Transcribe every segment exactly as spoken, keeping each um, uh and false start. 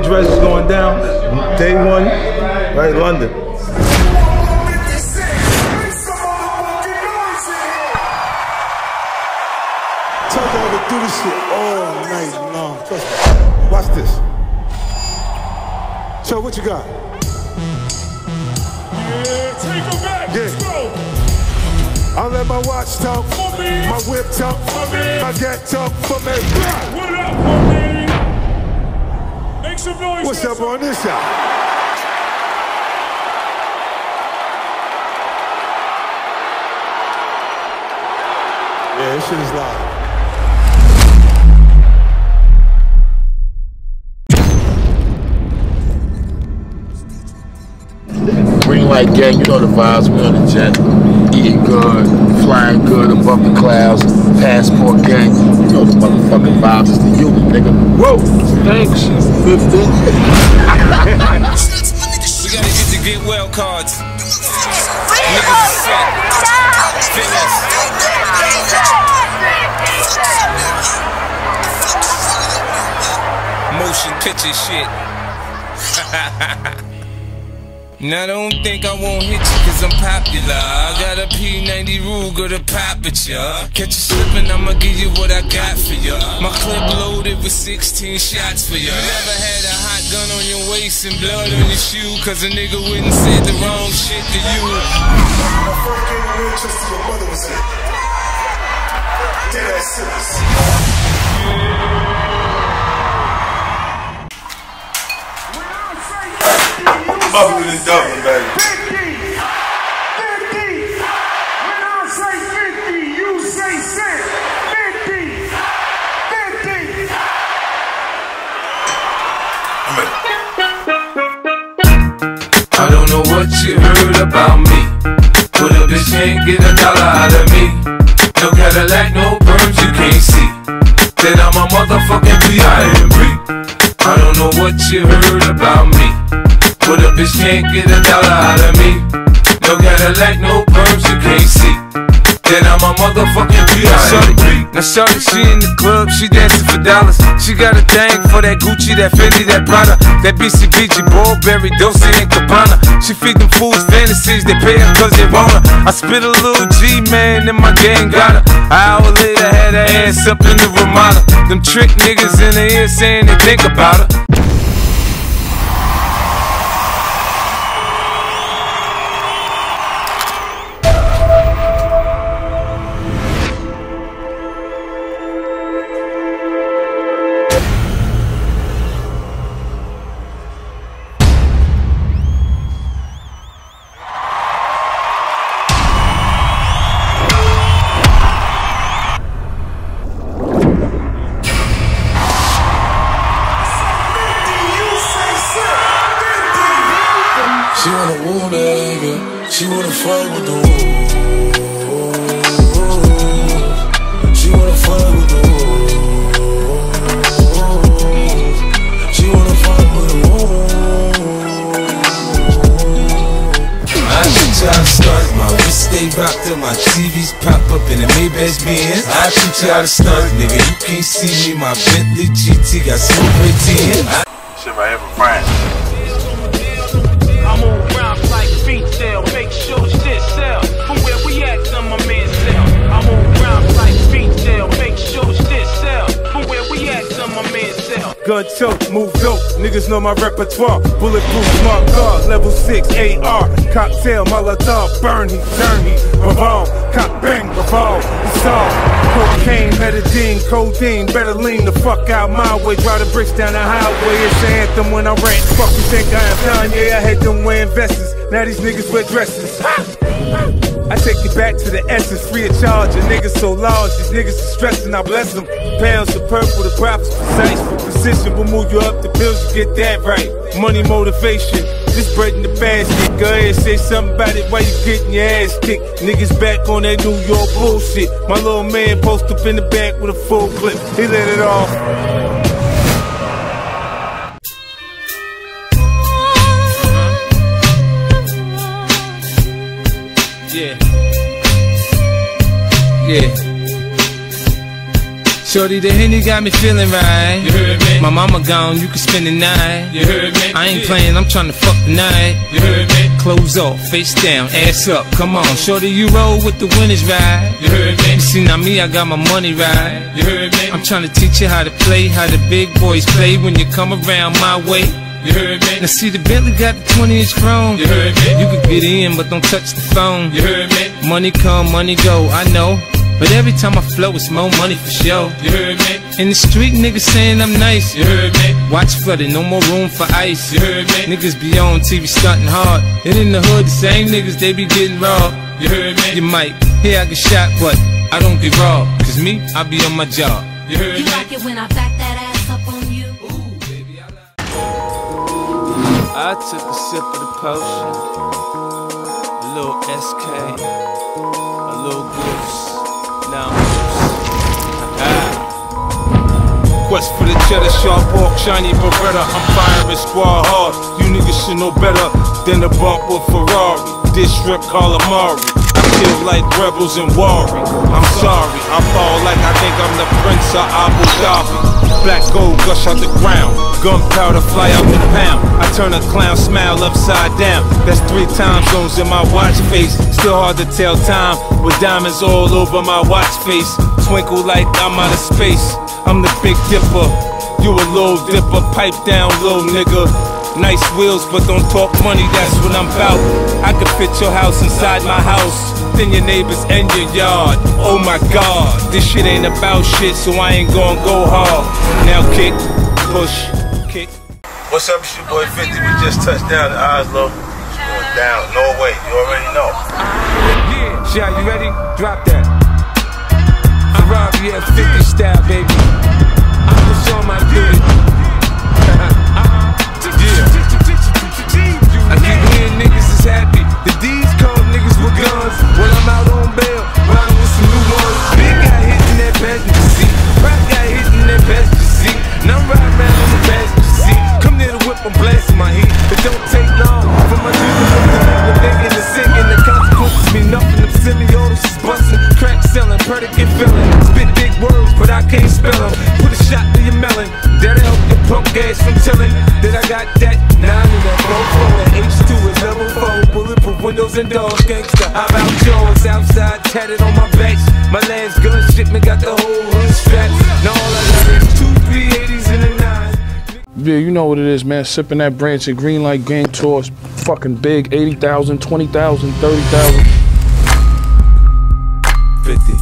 dress is going down. Day one, right, London. Tell y'all to do this shit all night long. Trust me. Watch this. So what you got? Yeah, take them back. Yeah. Let's go. I'll let my watch talk, For me. my whip talk, For me. my gat talk for me. What up, for me? Make some noise. What's up on this side? Yeah, this shit is live. Green light gang, you know the vibes, we on the jet. Eating good, flying good above the clouds. Passport gang, you know the motherfucking vibes, it's the unit, nigga. Whoa, thanks, fifty. We gotta get the get well cards. Niggas are set. Fitness. Motion picture shit. Now don't think I won't hit you cause I'm popular. I got a P ninety Ruger to pop at ya. Catch you slipping, I'ma give you what I got for ya. My clip loaded with sixteen shots for ya. You never had a hot gun on your waist and blood on your shoe cause a nigga wouldn't say the wrong shit to you. My first game of interest to your mother was in. Dead ass serious. Bubbling and Dublin, baby. fifty, fifty. When I say fifty, you say cent. fifty, fifty. I don't know what you heard about me, but a bitch can't get a dollar out of me. No Cadillac, no perms you can't see. Then I'm a motherfucking P I M P. I don't know what you heard about me, but a bitch can't get a dollar out of me. No Cadillac, no perms you can't see. Then I'm a motherfucking P I M P. Now shorty, she in the club, she dancing for dollars. She got a thing for that Gucci, that Fendi, that Prada, that B C B G, Burberry, Dolce and Gabbana. She feed them fools fantasies, they pay her cause they want her. I spit a little G, man, and my gang got her. An hour later, had her ass up in the Ramada. Them trick niggas in the ear saying they think about her. She wanna woo nigga, she wanna fight with the woo. She wanna fight with the woo. She wanna fight with the woo. I shoot y'all to start, my wrist stay rocked up, my T Vs pop up in the Maybach Benz. I shoot y'all to start, nigga, you can't see me, my Bentley G T got super ten. Shit right here from France. I'm on rhymes like feet sell, make sure shit sell. From where we at, some my men sell. I'm on rhymes like feet sell, make sure shit sell. From where we at, some my men sell. Gun choke, move dope, niggas know my repertoire. Bulletproof, smart car, level six A R. Cocktail, Molotov, burn he, turn he, revolve. Cock bang, revolve, it's all. Cocaine, betadine, codeine, better lean the fuck out my way. Drive the bricks down the highway, it's the anthem when I rant. Fuck you think I am Kanye, I had them wearing vests. Now these niggas wear dresses. I take you back to the essence, free of charge. A nigga so large, these niggas are stressing, I bless them. Pounds of purple, the profits precise. Precision will move you up the bills, you get that right. Money motivation, this bread in the basket. Go ahead, say something about it while you getting your ass kicked. Niggas back on that New York bullshit. My little man post up in the back with a full clip. He let it off. Yeah. Yeah. Shorty, the Henny got me feeling right. You heard me? My mama gone, you can spend the night. You heard me? I ain't playing, I'm trying to fuck the night. You heard me? Clothes off, face down, ass up, come on. Shorty, you roll with the winners, right? You heard me? You see, now me, I got my money right. You heard me? I'm trying to teach you how to play, how the big boys play when you come around my way. You heard me? Now see, the Bentley got the twenty inch chrome. You heard me? You can get in, but don't touch the phone. You heard me? Money come, money go, I know. But every time I flow, it's more money for sure. You heard me? In the street, niggas saying I'm nice. You heard me? Watch flooded, no more room for ice. You heard me? Niggas be on T V stunting hard. And in the hood, the same niggas, they be getting raw. You heard me? You might hear I get shot, but I don't get raw. Cause me, I be on my job. You heard You me? like it when I back that ass up on you? Ooh, baby, I like I took a sip of the potion. A little S K. A little goose. Now I'm loose. Ah. Quest for the cheddar, sharp hawk, shiny Beretta. I'm firing squad hard. You niggas should know better than a bump with Ferrari. District calamari. I kill like rebels in Wari. I'm sorry, I fall like I think I'm the Prince of Abu Dhabi. Black gold gush out the ground. Gunpowder fly out the pound. I turn a clown smile upside down. That's three time zones in my watch face. Still hard to tell time with diamonds all over my watch face. Twinkle like I'm out of space. I'm the Big Dipper. You a little dipper. Pipe down, little nigga. Nice wheels, but don't talk money, that's what I'm about. I could fit your house inside my house, then your neighbors and your yard. Oh my God, this shit ain't about shit, so I ain't gon' go hard. Now kick, push, kick. What's up, it's your boy fifty. We just touched down in Oslo. Going down, Norway. You already know. Yeah, Shy, you ready? Drop that. Ferrari F fifty style, baby. I'm just on my duty. I keep hearing niggas is happy. The D's call niggas with guns. When I'm out on bail, riding with some new ones. Big guy hitting that passenger seat. Rap guy hitting that passenger seat. Now I'm riding around on the passenger seat. Come near the whip, I'm blasting my heat. It don't take long for my dudes to the thinking, the singing. The consequences mean nothing. Them semi-autos is busting. Crack selling, predicate feeling. Spit big words, but I can't spell them. Put a shot to your melon. That'll help your punk ass from telling that I got that nine in that four. That H two is level four. Bulletproof windows and doors, gangsta. How about yours? Outside, tatted on my back. My last gun shipment got the whole hood strapped. Now all I got is two three eighties and a nine. Yeah, you know what it is, man. Sipping that branch at Greenlight Game Tours. Fucking big. eighty thousand, twenty thousand, thirty thousand. fifty.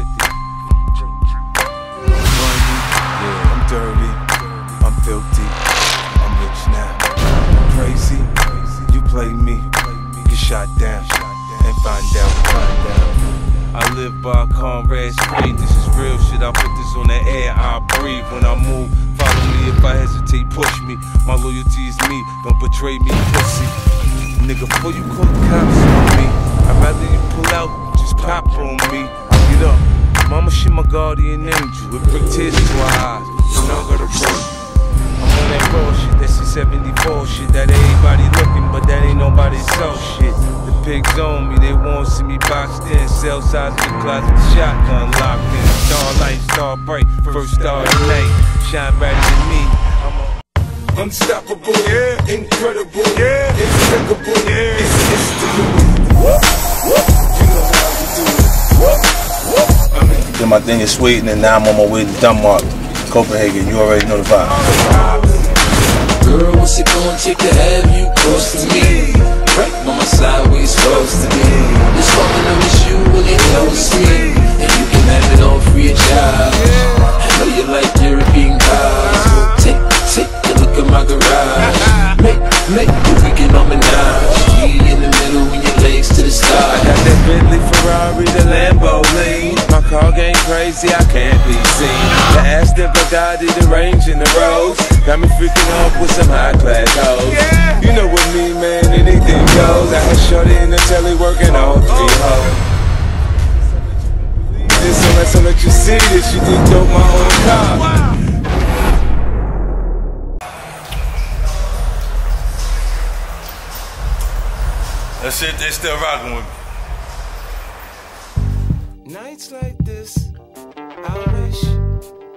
I'm dirty. I'm filthy. I'm rich now. Crazy. You play me. Get shot down. And find out. Find out. I live by Conrad Street, this is real shit. I put this on the air, I breathe when I move. Follow me if I hesitate, push me. My loyalty is me, don't betray me, pussy. Nigga, before you call the cops on me, I'd rather you pull out, just pop on me. Get up, mama, she my guardian angel. With brick tears to her eyes, and I gotta run. I'm on that raw shit, that C seventy-four shit. That everybody looking, but that ain't nobody so shit. Pigs on me, they won't see me boxed in. Cell size in the closet, shotgun locked in. Starlight, star bright, first star at night. Shine brighter than me. I'm unstoppable, yeah, incredible, yeah, impeccable, yeah, it's history. You know how to do it. I mean, Did my thing in Sweden, and now I'm on my way to Denmark, Copenhagen. You already know the vibe. Girl, what's it gonna take to have you close to me? Right by my side, we supposed to be. This woman I miss you really knows me, and you can have it all free of charge. I know you like European cars. Take, take a look at my garage. Make, make the weekend on menage. Me in the middle when your legs to the stars. I got that Bentley, Ferrari, the Lambo lean. My car game crazy, I can't be seen. The Aston Bugatti, the range in the roads. Got me freaking off with some high class hoes. You know what me, man, anything goes. I had shorty in the telly working all three hoes. This unless I let you see this, you think dope my own car. That's it, they still rocking with me. Nights like this, I wish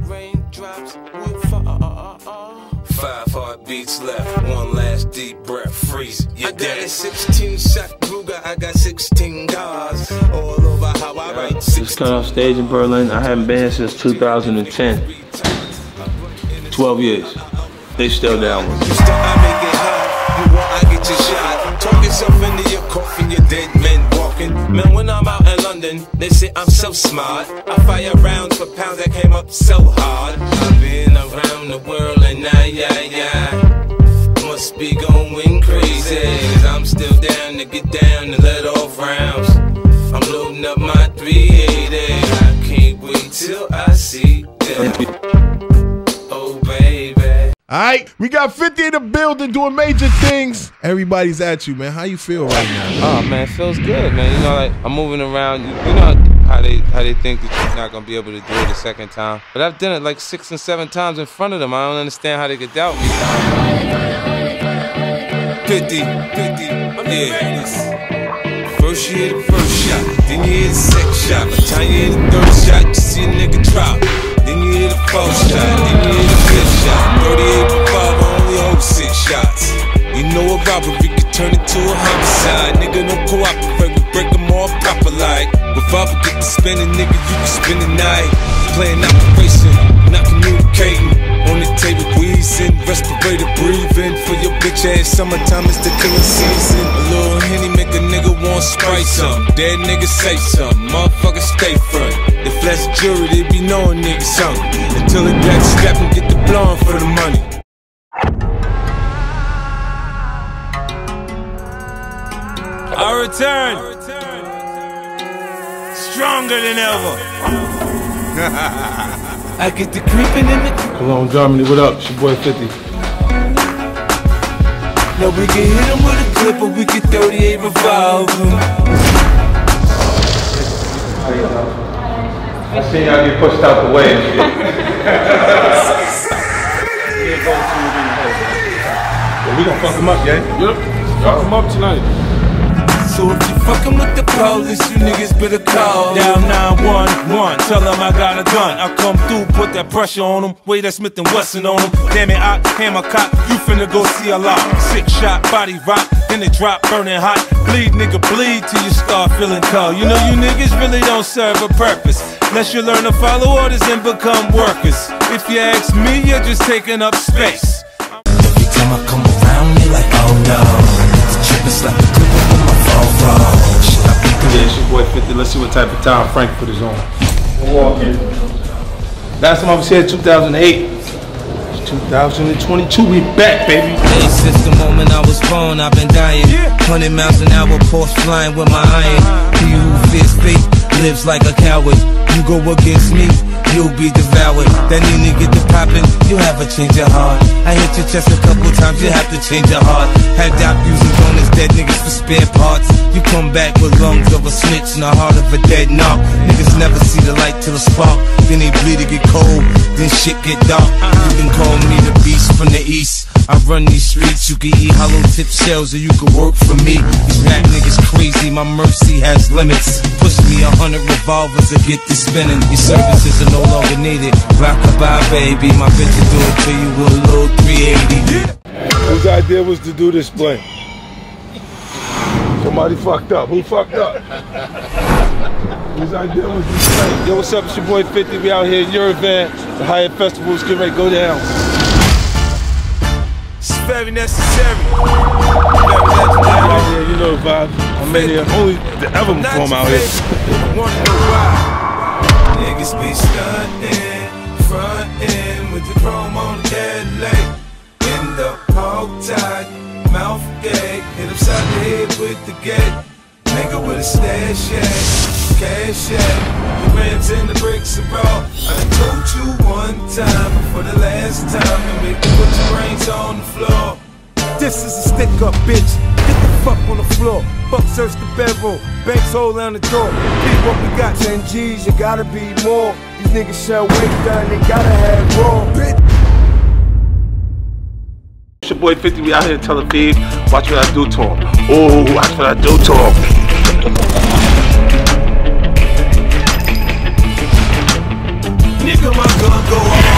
raindrops will fall. Five heartbeats left, one last deep breath, freeze. I got a sixteen shot Ruger, I got sixteen guards all over how I write. Just got off stage in Berlin. I haven't been here since two thousand ten. twelve years. They still down with me. You start, I make it hot. You want, I get your shot. Talk yourself into your coffin, you're dead men walking. Man, when I'm out in London, they say I'm so smart. I fire rounds for pounds that came up so hard. I've been around the world and now, yeah, yeah. Must be going crazy. Cause I'm still down to get down and let off rounds. I'm loading up my three eighty. I can't wait till I see them. Oh, baby. Alright, we got fifty in the building doing major things. Everybody's at you, man. How you feel right now? Oh man, it feels good, man. You know, like I'm moving around. You, you know how they how they think that you're not gonna be able to do it a second time. But I've done it like six and seven times in front of them. I don't understand how they could doubt me. fifty, fifty, yeah. First you hit the first shot, then you hit the second shot. By the time you hit the third shot, you see a nigga drop. Then you hit the fourth shot, then you hit the fifth shot. thirty-eight revolver, only hold six shots. You know a robbery could turn into a homicide. Nigga, no cooperate, we break them all proper like. Revolver get to spinning, nigga, you can spend the night. Playing operation, not communicating. On the table, wheezing, respirator breathing. For your bitch ass, summertime is the killing season. A little Henny make a nigga want Sprite some. Dead niggas say something, motherfuckers stay front. If that's jury, they be knowing niggas something. Until the black strap and get the blowing for the money. I return, stronger than ever. I get the creeping in the Cologne, Germany, what up? It's your boy fifty. Now we can hit him with a clip or we can thirty-eight revolver. I seen y'all get pushed out the way and shit. Well, we gonna fuck him up, yeah? Yep. Fuck him up tonight. So if you fucking with the police, you niggas better call Down nine one one, tell them I got a gun. I come through, put that pressure on them. Way that Smith and Wesson on them. Damn it, I hammer cock, you finna go see a lot. Six shot, body rock, then it drop, burning hot. Bleed, nigga, bleed till you start feeling cold. You know you niggas really don't serve a purpose unless you learn to follow orders and become workers. If you ask me, you're just taking up space. Every time I come around, they like, oh no. The trip is like a clip on my phone, phone. Yeah, it's your boy fifty. Let's see what type of time Frankfurt is on. Walking. Last time I was here, two thousand eight. It's two thousand twenty-two. We back, baby. Hey, since the moment I was born, I've been dying. Hundred miles an hour, Porsche flying with my iron. He who fears fate lives like a coward. You go against me, you'll be devoured. That need to get to poppin', you have a change of heart. I hit your chest a couple times, you have to change your heart. Had doubt using bonus dead niggas for spare parts. You come back with lungs of a snitch and the heart of a dead knock. Niggas never see the light till the spark. Then they bleed to get cold, then shit get dark. You can call me the beast from the east. I run these streets, you can eat hollow tip shells or you can work for me. These rap niggas crazy, my mercy has limits. Push me a hundred revolvers to get this spinning. Your services are no longer needed. Rock-a-bye, baby, my bitch will do it to you with a little three eighty. Whose idea was to do this play? Somebody fucked up. Who fucked up? Whose idea was this play? Yo, what's up? It's your boy fifty. We out here in Yerevan. The Hyatt Festival's getting ready to go down. It's very necessary. Very Out legendary. here, you know the vibe. I'm in here only to ever perform out here. Wanna know why? Niggas be stuntin', frontin' with the chrome on the Cadillac. In the hog tie, mouth gag, hit upside the head with the gate. Nigga with a stash shack, cash shack, the rims and the bricks are raw. I done told you one time for the last time, and make you put your brains on the floor. This is a stick up, bitch. Get the fuck on the floor. Fuck search the bedroom. Banks hold down the door. Keep what we got. ten G's, you gotta be more. These niggas shall wake down, they gotta have raw. Bitch. It's your boy fifty. We out here in Tel Aviv. Watch what I do to him. Oh, watch what I do to him. Nigga, my gun go off.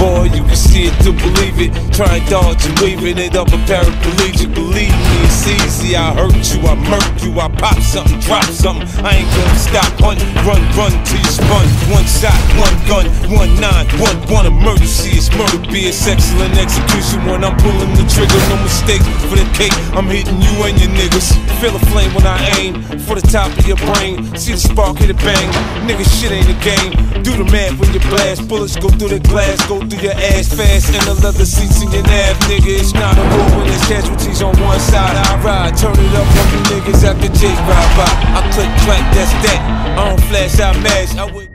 boy, you can see it to believe it. Try and dodge and waving it up a paraplegic. Believe me, it's easy. I hurt you, I murk you, I pop something, drop something. I ain't gonna stop, hunt, run, run till you spun. One shot, one gun, one nine, one one emergency. It's murder, be it's excellent execution when I'm pulling the trigger. No mistakes for the cake. I'm hitting you and your niggas. Feel a flame when I aim for the top of your brain. See the spark hit it bang. Nigga, shit ain't a game. Do the math when you blast. Bullets go through the glass, go through your ass fast. And the leather seats in your nav, nigga. It's not a war when there's casualties on one side. I ride, turn it up on you niggas after Jake ride by. I click clack, that's that. I don't flash, I mash. I would.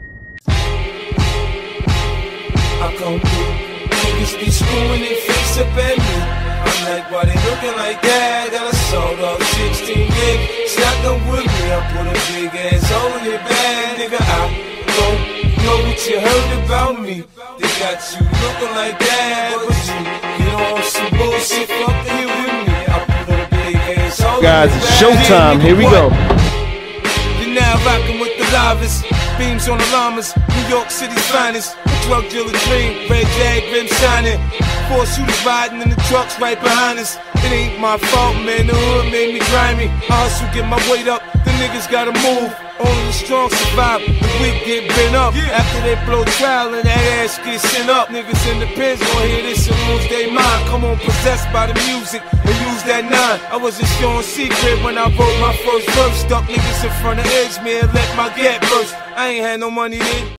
I come through. Niggas be screwing their face up at me. I'm like, why they looking like that? Got a sold up sixteen gig. Stacked up with me. I put a big ass hole in your bag, nigga. I don't know what you heard about me. They got you looking like that, but you, you know, on some bullshit. Fuck here with me. I put a big ass hole. Guys, it's showtime. Here we go. You're now rocking with the livest. Beams on the llamas, New York City's finest. Drug dealer dream, red jag rim shining. Four shooters riding in the trucks right behind us. It ain't my fault, man, the hood made me grimy. I hustle, get my weight up, the niggas gotta move. Only the strong survive, the weak get bent up. After they blow trial and that ass get sent up. Niggas in the pens gon' hear this and lose their mind. Come on, possessed by the music and use that nine. I wasn't showing secret when I wrote my first verse. Stuck niggas in front of edge, man, let my gap burst. I ain't had no money then.